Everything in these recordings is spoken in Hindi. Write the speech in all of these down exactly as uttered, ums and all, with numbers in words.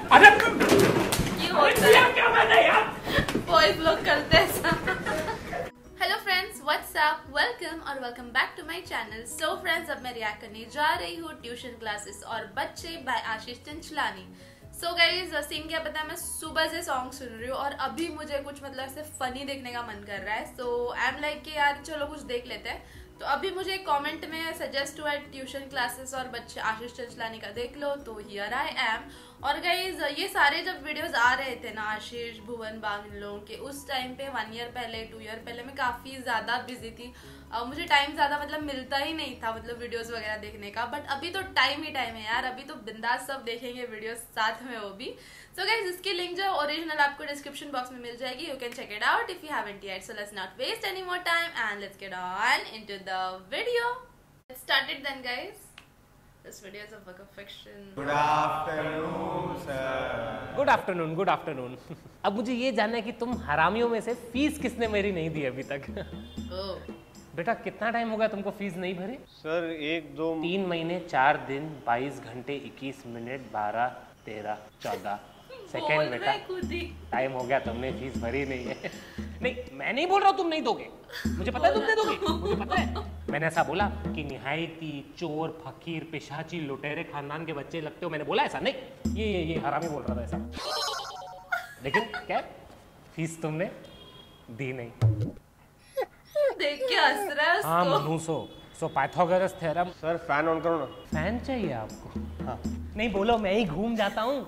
अरे ये होता है क्या मैंने यार बॉयज लोग करते हैं ऐसा। Hello friends, what's up, welcome और welcome back to my channel. So friends, अब मैं रिएक्ट करने जा रही हूँ ट्यूशन क्लासेस और बच्चे by Ashish Chanchalani. So guys, scene क्या पता है, मैं सुबह से सॉन्ग सुन रही हूँ और अभी मुझे कुछ मतलब ऐसे फनी देखने का मन कर रहा है। सो आई एम लाइक कि यार चलो कुछ देख लेते हैं। तो अभी मुझे कमेंट में सजेस्ट हुआ है ट्यूशन क्लासेस और बच्चे आशीष चंचलानी का, देख लो। तो हियर आई एम। और गाइज, ये सारे जब वीडियोस आ रहे थे ना आशीष, भुवन बाग, इन लोगों के, उस टाइम पे वन ईयर पहले, टू ईयर पहले मैं काफ़ी ज़्यादा बिजी थी। uh, मुझे टाइम ज़्यादा मतलब मिलता ही नहीं था मतलब वीडियोस वगैरह देखने का। बट अभी तो टाइम ही टाइम है यार, अभी तो बिंदास सब देखेंगे वीडियोस साथ में, वो भी। सो गाइज, इसकी लिंक जो ओरिजिनल आपको डिस्क्रिप्शन बॉक्स में मिल जाएगी। You can check it out if you haven't yet. So let's not waste any more time and let's get on into the video. Let's start it then guys. This video is a work of fiction. Good afternoon, sir. Good afternoon, good afternoon. अब मुझे ये जानना है कि तुम हरामियों में से फीस किसने मेरी नहीं दी अभी तक? Oh. बेटा, कितना टाइम हो गया तुमको फीस नहीं भरी? सर एक दो तीन महीने, चार दिन, बाईस घंटे, इक्कीस मिनट, बारह, तेरह, चौदह सेकेंड। बेटा टाइम हो गया, तुमने फीस भरी नहीं है। नहीं, मैं नहीं बोल रहा हूँ तुम नहीं दोगे, मुझे पता है तुम नहीं दोगे, मुझे पता है। मैंने ऐसा बोला कि निहायती चोर, फकीर, पिशाची, लुटेरे खानदान के बच्चे लगते हो, मैंने बोला ऐसा? नहीं, ये ये ये हरामी बोल रहा था ऐसा। लेकिन क्या फीस तुमने दी नहीं? देख के हंस रहा है उसको। हाँ मनुसो, so Pythagoras theorem. Sir fan on करो ना। फैन चाहिए आपको? हाँ। नहीं बोलो, मैं ही घूम जाता हूँ।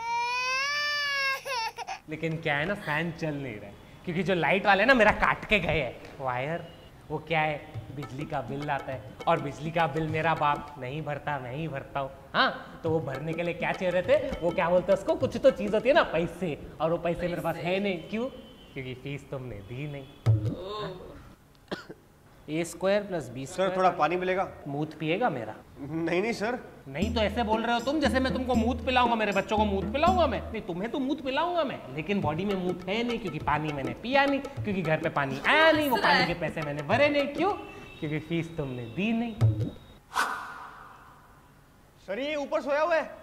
लेकिन क्या है ना, फैन चल नहीं रहा है क्योंकि जो लाइट वाले ना मेरा काट के गए हैं वायर। वो क्या है, बिजली का बिल आता है और बिजली का बिल मेरा बाप नहीं भरता, मैं ही भरता हूँ। हाँ, तो वो भरने के लिए क्या चाहिए रहते, वो क्या बोलते हैं उसको, कुछ तो चीज़ होती है ना, पैसे। और वो पैसे मेरे पास है नहीं। क्यों? क्योंकि फीस तुमने दी नहीं। A square plus B square. Sir थोड़ा पानी मिलेगा? मूत पिएगा मेरा? नहीं नहीं सर। नहीं तो ऐसे बोल रहे हो तुम जैसे मैं तुमको मूत पिलाऊंगा, मेरे बच्चों को मूत पिलाऊंगा मैं। नहीं, तुम्हें तो मूत पिलाऊंगा मैं, लेकिन बॉडी में मूत है नहीं क्योंकि पानी मैंने पिया नहीं, क्योंकि घर पे पानी आया नहीं, वो पानी के पैसे मैंने भरे नहीं। क्यों? क्योंकि फीस तुमने दी नहीं। सर ये ऊपर सोया हुआ है।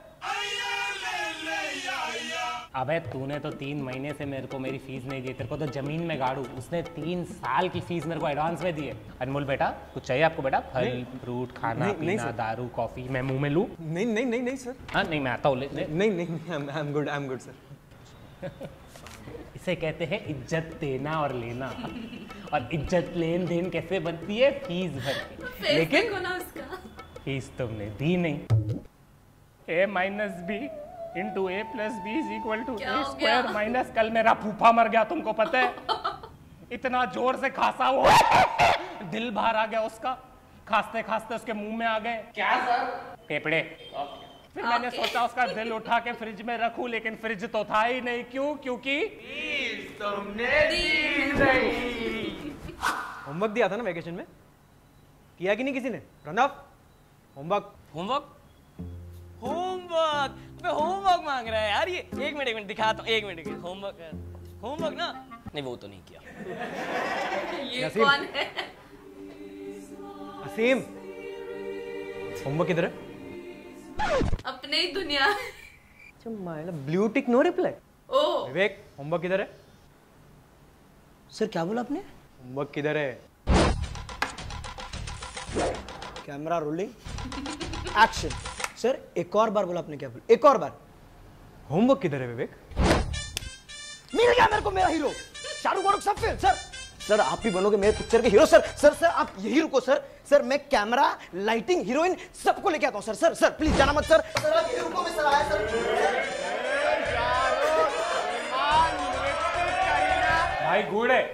अबे तूने तो तीन महीने से मेरे को मेरी फीस नहीं दी, तेरे को तो जमीन में गाड़ू। उसने तीन साल की फीस मेरे को एडवांस में दी है। अनमोल बेटा, कुछ चाहिए आपको बेटा? फल, फ्रूट, खाना, नहीं, पीना, नहीं दारू, कॉफी मैं मुंह में लूं? नहीं नहीं नहीं नहीं सर। हाँ नहीं, मैं आता हूँ। नहीं नहीं, I am good, I am good sir. इसे कहते हैं इज्जत देना और लेना। और इज्जत लेन देन कैसे बनती है? फीस भर के। लेकिन उसका फीस तुमने दी नहीं। A minus B into A plus B is equal to A square minus. कल मेरा फूफा मर गया, तुमको पता है? इतना जोर से खांसा, वो दिल बाहर आ गया उसका। खांसते खांसते उसके मुंह में आ गए। क्या सर? फेफड़े। फिर मैंने सोचा उसका दिल उठा के फ्रिज में रखूं, लेकिन फ्रिज तो था ही नहीं। क्यों? क्योंकि तुमने दी नहीं। होमवर्क दिया था ना वेकेशन में, किया कि नहीं किसी ने? प्रणव, होमवर्क। होमवर्क होमवर्क मैं होमवर्क मांग रहा है यार ये। एक मिनट एक मिनट दिखाता हूँ, एक मिनट। होमवर्क होमवर्क ना, नहीं वो तो नहीं किया। ये कौन है? असीम, होमवर्क किधर है? अपने ही दुनिया। Blue tick no reply. Oh Vivek, homework किधर है? सर क्या बोला आपने? होमवर्क किधर है? Camera rolling, action. सर एक और बार बोला आपने, क्या बोला? एक और बार। होमवर्क किधर है विवेक? मिल गया मेरे को मेरा हीरो। शाहरुख वारुख सब फेल। सर सर आप भी बनोगे मेरे पिक्चर के हीरो। सर सर सर आप यही रुको सर। सर मैं कैमरा, लाइटिंग, हीरोइन सबको लेके आता हूँ। सर सर सर प्लीज जाना मत सर। सर आप यही रुको, मैं सर आया सर। भाई गुड़ है।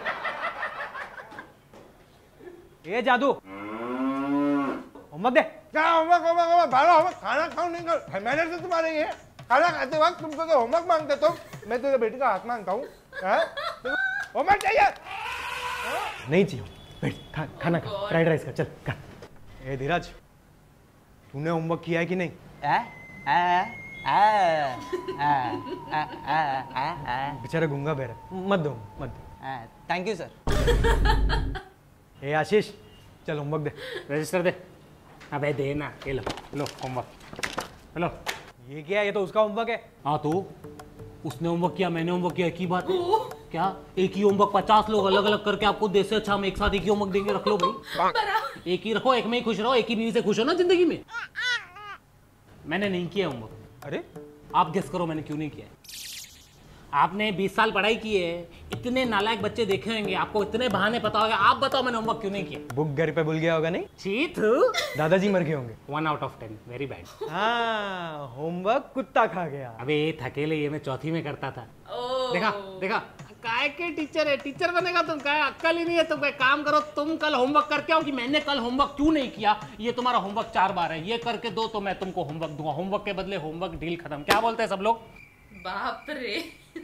ये जादू, होमवर्क दे। क्या होमवर्क होमवर्क होमवर्क भालो होमवर्क? खाना खाओ नहीं कर, मैंने से तुम्हारे ये खाना खाते वक्त तुमको तो होमवर्क मांगते तुम। मैं तेरे बेटी का हाथ मांगता हूँ। होमवर्क चाहिए? नहीं चाहिए, बैठ खा, खाना खा, फ्राइड राइस का, चल खा। ए धीरज, तूने होमवर्क किया है कि नहीं? आ, आ, आ, आ, आ, आ, आ, बेचारा गूंगा बहरा, मत दो मत दो। Thank you sir. ए आशीष, चल होमवर्क दे। रजिस्टर दे। अबे दे ना, ये लो लो होमवर्क लो। ये क्या है? ये तो उसका होमवर्क है। हाँ तो उसने होमवर्क किया, मैंने होमवर्क किया, एक ही बात है। क्या एक ही होमवर्क पचास लोग अलग अलग करके आपको दे से अच्छा हम एक साथ एक ही होमवर्क देंगे? रख लो भाई, एक ही रखो, एक में ही खुश रहो, एक ही बीवी से खुश हो ना जिंदगी में। मैंने नहीं किया होमवर्क। अरे आप गेस करो मैंने क्यों नहीं किया। आपने बीस साल पढ़ाई की है, इतने नालायक बच्चे देखे होंगे, आपको इतने बहाने पता होगा। आप बताओ मैंने होमवर्क क्यों नहीं किया? बुक घर पे भूल गया होगा। नहीं चीत दादाजी मर गए होंगे। One out of ten, very bad. हाँ होमवर्क कुत्ता खा गया। अबे ये थकेले, ये मैं चौथी में करता था। ओह। देखा देखा, काय के टीचर है, टीचर बनेगा तुम, काय अक्ल ही नहीं है तुम। काम करो, तुम कल होमवर्क करके आओ कि मैंने कल होमवर्क क्यों नहीं किया। ये तुम्हारा होमवर्क चार बार है, ये करके दो तो मैं तुमको होमवर्क दूंगा। होमवर्क के बदले होमवर्क, डील खत्म। क्या बोलते हैं सब लोग? बाप रे।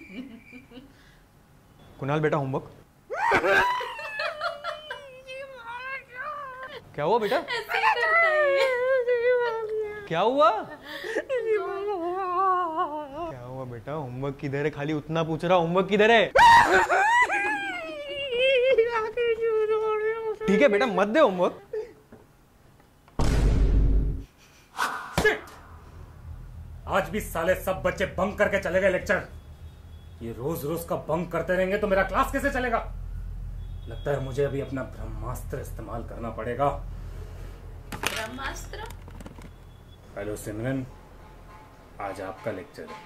कुणाल बेटा होमवर्क। क्या हुआ बेटा? ऐसे ही करता है ये। क्या हुआ? क्या हुआ बेटा? होमवर्क किधर है? खाली उतना पूछ रहा, होमवर्क किधर है? ठीक है बेटा मत दे होमवर्क। आज भी साले सब बच्चे बंक करके चले गए लेक्चर। ये रोज रोज का बंक करते रहेंगे तो मेरा क्लास कैसे चलेगा? लगता है मुझे अभी अपना ब्रह्मास्त्र इस्तेमाल करना पड़ेगा। ब्रह्मास्त्र? हेलो सिमरन, आज आपका लेक्चर है।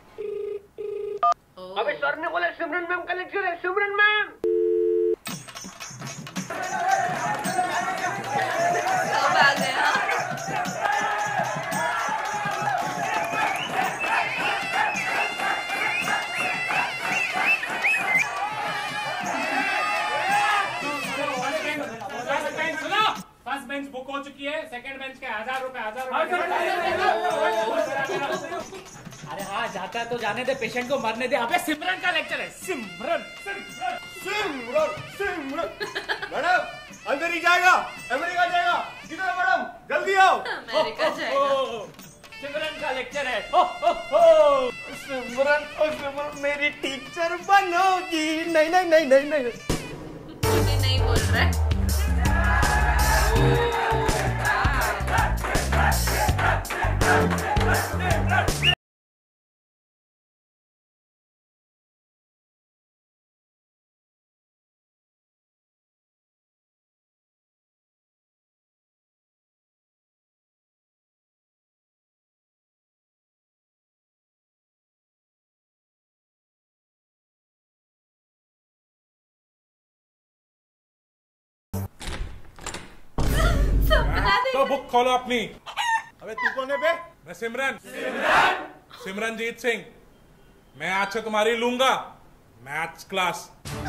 अबे सर ने बोला सिमरन मैम का लेक्चर है। सिमरन मैम सब आ गया। फर्स्ट बेंच बुक हो चुकी है, सेकंड बेंच के हजार रुपए हजार रुपए। अरे हाँ जाता है तो जाने दे, पेशेंट को मरने दे। अबे सिमरन का लेक्चर है। सिमरन सिमरन सिमरन मैडम अंदर ही जाएगा, अमेरिका जाएगा। किधर है मैडम? जल्दी आओ। अमेरिका जाएगा। सिमरन का लेक्चर है। ओ, ओ, ओ, सिमरन ओ सिमरन मेरी टीचर बनोगी। नहीं नहीं नहीं नहीं नहीं मुझे नहीं बोल रहा है। तो बुक खोलो अपनी। अबे तू कौन है बे? मैं सिमरन सिमरन सिमरनजीत सिंह। मैं आज से तुम्हारी लूंगा मैथ्स क्लास।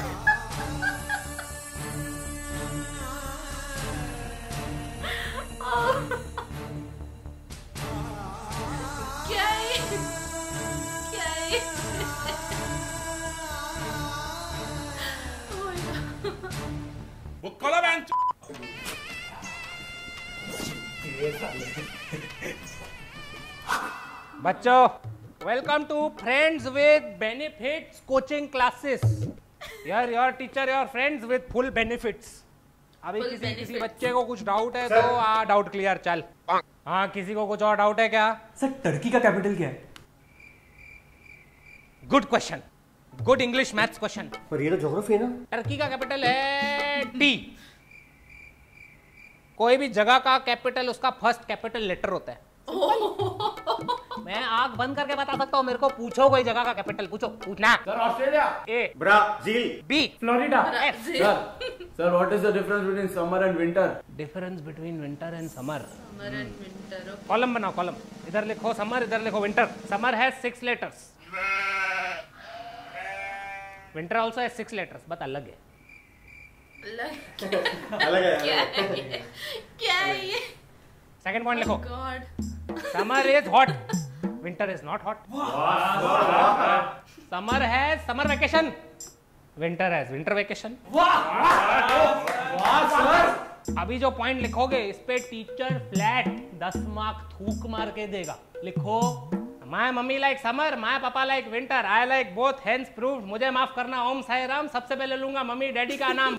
क्या है? क्या है? Oh my God. बुक खोलो बेंच। बच्चों, welcome to friends with benefits coaching classes. यार your teacher your friends with full benefits. अभी Full किसी किसी benefits. बच्चे को कुछ डाउट है तो आ डाउट क्लियर चल। हाँ किसी को कुछ और डाउट है क्या? सर टर्की का कैपिटल क्या है? Good question, good English maths question. पर ये तो ज्योग्राफी है ना। टर्की का कैपिटल है टी। कोई भी जगह का कैपिटल उसका फर्स्ट कैपिटल लेटर होता है। मैं आंख बंद करके बता सकता हूँ, मेरे को पूछो कोई जगह का कैपिटल, पूछो पूछना। Sir Australia. A Brazil. B Florida. F sir what is the difference between summer and winter? Difference between winter and summer. Summer and winter. Column बनाओ कॉलम, इधर लिखो समर, इधर लिखो winter. Summer has six letters, winter also has six letters, but अलग है। अलग है। क्या है ये? क्या है ये? सेकंड पॉइंट लिखो, god. Summer is hot, winter is not hot. Summer has summer vacation, winter has winter vacation. अभी जो पॉइंट लिखोगे इस पे टीचर फ्लैट दस मार्क थूक मार के देगा। लिखो my mummy like summer, my papa like winter, I like both, hence proved. मुझे माफ करना, ओम साई राम। सबसे पहले लूंगा मम्मी डैडी का नाम।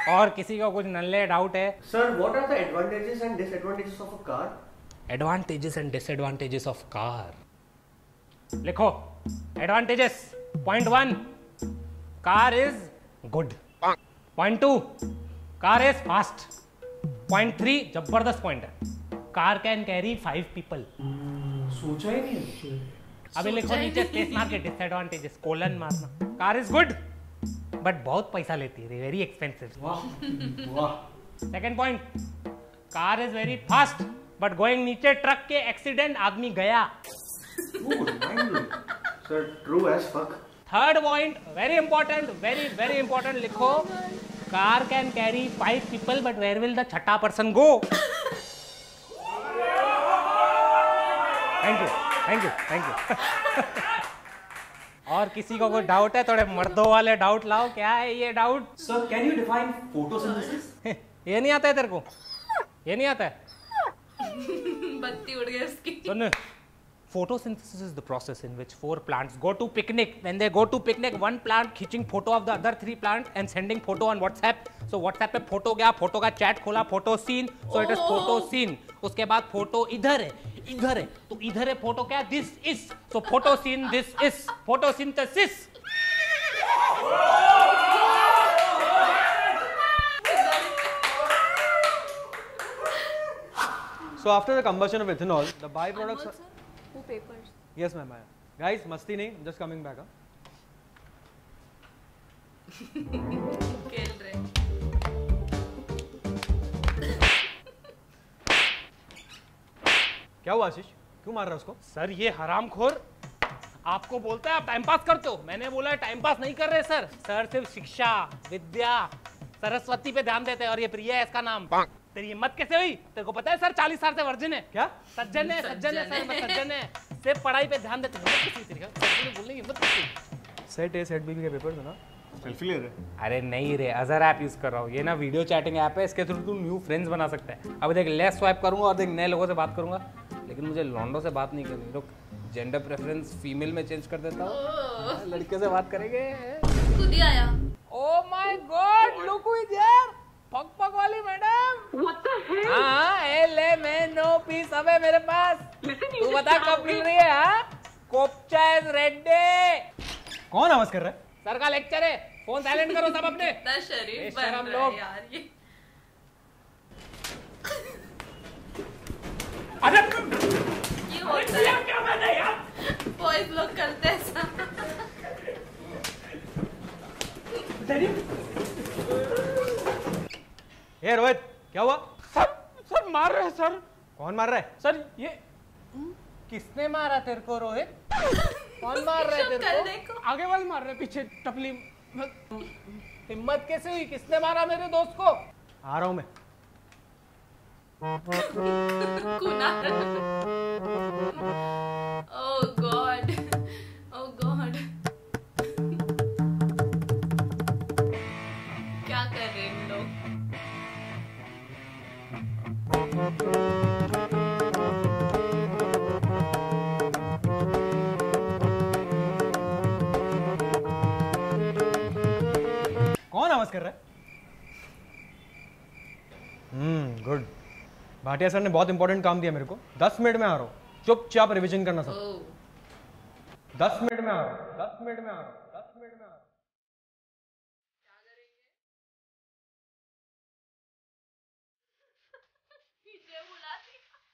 और किसी का कुछ नल्ले डाउट है? Sir what are the advantages and disadvantages of a car? Advantages and disadvantages of car लिखो। Advantages point one, car is good. Point two, car is fast. Point three जबरदस्त पॉइंट है, car can carry five people. सोचा ही नहीं। अभी लिखो नीचे स्पेस मार के डिसएडवांटेजेस कोलन मारना। कार इज गुड बट बहुत पैसा लेती है, वेरी एक्सपेंसिव। वाह वाह। Second point, car is very fast but going नीचे ट्रक के एक्सीडेंट आदमी गया। Sir true as fuck. Third point very important, very very important लिखो, car can carry five people but where will the छठा person go? Thank you thank you thank you. और किसी को कोई डाउट है? थोड़े मर्दों वाले डाउट लाओ। क्या है ये doubt? Sir can you define photosynthesis? ये नहीं आता है तेरे को? ये नहीं आता है? बत्ती उड़ गई उसकी। सुन, photosynthesis is the process in which four plants go to picnic. When they go to picnic, one plant खींचिंग photo of the other three plants and sending photo on WhatsApp. So WhatsApp पे photo गया, photo का chat खोला, photo scene. So it is photo scene. उसके बाद photo इधर है, इधर है, तो इधर है photo क्या? This is. So photo scene, this is photosynthesis. So after the combustion of ethanol, the byproducts. Also, who papers? Yes, ma'am. Guys, मस्ती नहीं, just coming back. खेल रहे। क्या हुआ आशीष? क्यों मार रहा है उसको? सर ये हरामखोर आपको बोलता है आप टाइम पास करते हो। मैंने बोला टाइम पास नहीं कर रहे सर। सर सिर्फ शिक्षा, विद्या, सरस्वती पे ध्यान देते हैं। और ये प्रिया है इसका नाम। तेरी हिम्मत कैसे हुई? तेरे को पता है सर चालीस साल से वर्जिन है। क्या? सज्जन है, सज्जन है सर, मैं सज्जन है। सिर्फ पढ़ाई पे ध्यान देते हैं। बोलने की हिम्मत कैसे? सेट ए सेट बी के पेपर ना सेल्फी ले रहे। अरे नहीं रे, अजर ऐप यूज कर रहा हूँ। ये ना वीडियो चैटिंग ऐप है, इसके थ्रू तू न्यू फ्रेंड्स बना सकता है। अब देख लेफ्ट स्वाइप करूंगा और देख नए लोगों से बात करूंगा, लेकिन मुझे लॉन्डो से बात नहीं करनी। रुक, जेंडर प्रेफरेंस फीमेल में चेंज कर देता हूँ, लड़के से बात करेंगे। खुद ही आया। Oh my god, look who is here. पक पक वाली मैडम। What the hell? हां, ए ले मैं नो पीस अब है मेरे पास। तू बता कब मिल रही है? हां, कोपचा इज रेडी। कौन आवाज कर रहा है? सर का लेक्चर है, फोन साइलेंट करो सब अपने। इतना शरीफ बन बेशरम रहा लोग। है यार ये। अरे ये होता है क्या? मैंने यार बॉयज लोग करते हैं ऐसा। ए रोहित, क्या हुआ? सर सर मार रहे हैं सर। कौन मार रहा है? सर ये किसने मारा तेरे को रोहित? कौन मार रहा है तेरे कर को? देखो। आगे वाले मार रहे, पीछे टपली। हिम्मत कैसे हुई? किसने मारा मेरे दोस्त को? आ रहा हूं मैं। Kunal. Oh god, oh god. क्या कर रहे हैं इन लोग? कौन आवाज कर रहा है? हम्म गुड। भाटिया सर ने बहुत इंपॉर्टेंट काम दिया मेरे को। दस मिनट में आ रहा हूँ, चुपचाप रिवीजन करना सब। ओह दस मिनट में आ रहा हूँ, दस मिनट में आ रहा हूँ, दस मिनट में आ रहा हूँ। पीछे बुलाती।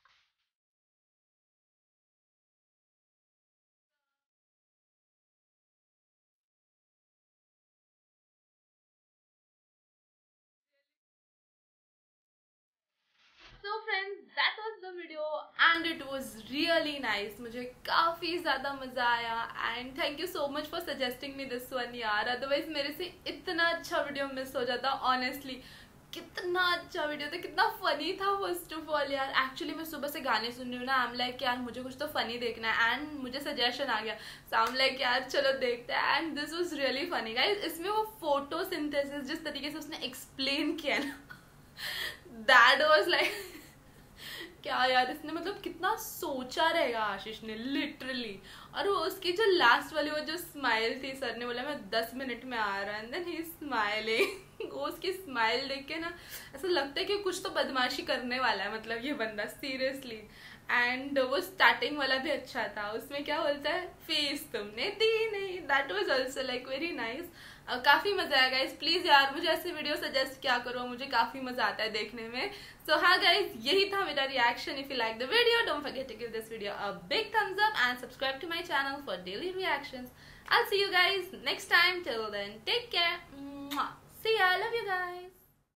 So friends, that was the video and it was really nice. मुझे काफ़ी ज़्यादा मज़ा आया and thank you so much for suggesting me this one यार. Otherwise मेरे से इतना अच्छा वीडियो मिस हो जाता honestly. कितना अच्छा वीडियो था, कितना फनी था फर्स्ट ऑफ ऑल यार. एक्चुअली मैं सुबह से गाने सुन रही हूँ ना, आई एम लाइक यार मुझे कुछ तो फनी देखना है एंड मुझे सजेशन आ गया. सो आई एम लाइक यार चलो देखते हैं and this was really funny guys. इसमें वो फोटोसिंथेसिस जिस तरीके से उसने एक्सप्लेन किया ना, दैट वाज लाइक क्या यार, इसने मतलब कितना सोचा रहेगा आशीष ने लिटरली. और वो उसकी जो लास्ट वाली वो जो स्माइल थी, सर ने बोला मैं दस मिनट में आ रहा हूँ and then he smiling. Ghost की स्माइल देख के ना ऐसा लगता है कि कुछ तो बदमाशी करने वाला है, मतलब ये बंदा सीरियसली। एंड वो स्टार्टिंग वाला भी अच्छा था, उसमें क्या बोलता है, फीस तुमने दी नहीं, that was also like very nice. काफी मजा आया गाइस, प्लीज यार मुझे ऐसे वीडियो सजेस्ट क्या करो, मुझे काफी मजा आता है देखने में। सो हाँ गाइस, यही था मेरा reaction. If you like the video don't forget to give this video a big thumbs up and subscribe to my channel for daily reactions. I'll see you guys next time. Till then, take care. Mwah. See ya. Love you guys.